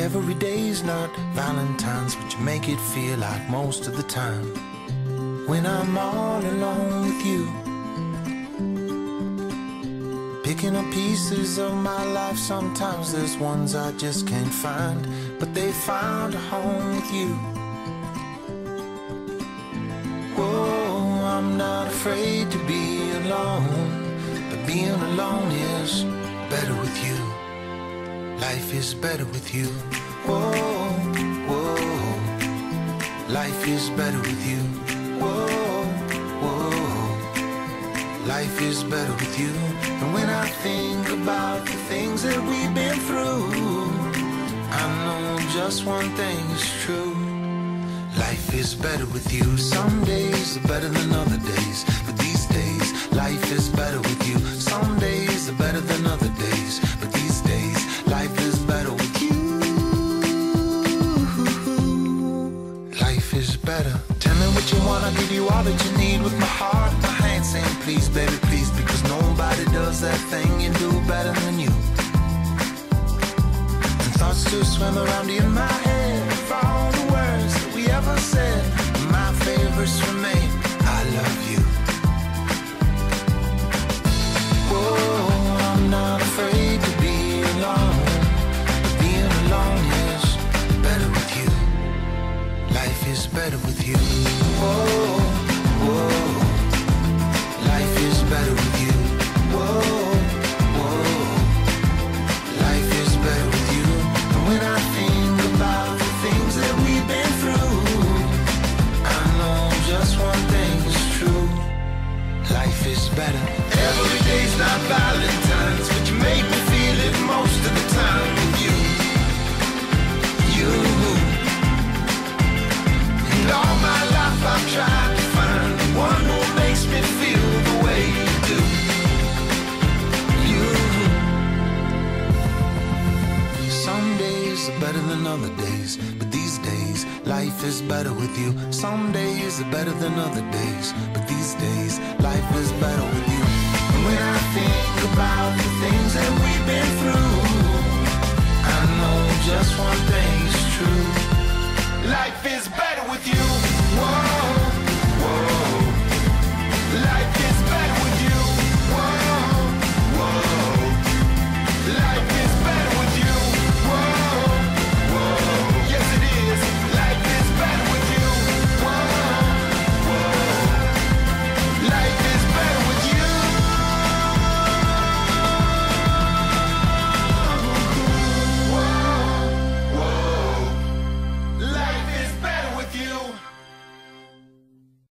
Every day's not Valentine's, but you make it feel like most of the time. When I'm all alone with you, picking up pieces of my life, sometimes there's ones I just can't find, but they found a home with you. Whoa, I'm not afraid to be alone, but being alone is better with you. Life is better with you. Whoa, whoa. Life is better with you. Whoa, whoa. Life is better with you. And when I think about the things that we've been through, I know just one thing is true. Life is better with you. Some days are better than other days, but these days, life is better with you. Some days are better than other days, but these days, life is better with you. Life is better. Tell me what you want, I'll give you all that you need. With my heart, my hand saying please, baby, please. Because nobody does that thing you do better than you. And thoughts to swim around in my head, for all the words that we ever said. My favorites remain, I love you. Whoa, I'm not afraid to be alone, but being alone is better with you. Life is better with you. Whoa, whoa. Life is better with you. Whoa, whoa. Life is better with you. And when I think about the things that we've been through, I know just one thing is true. Life is better. Every day's not Valentine's, but you make me feel it most of the time with you. You. And all my life I've tried to find the one who makes me feel the way you do. You. Some days are better than other days, but these days, life is better with you. Some days are better than other days, but these days, life is better with you. And when I think about the things that we've been through, I know just one thing is true. Life is better with you. Whoa.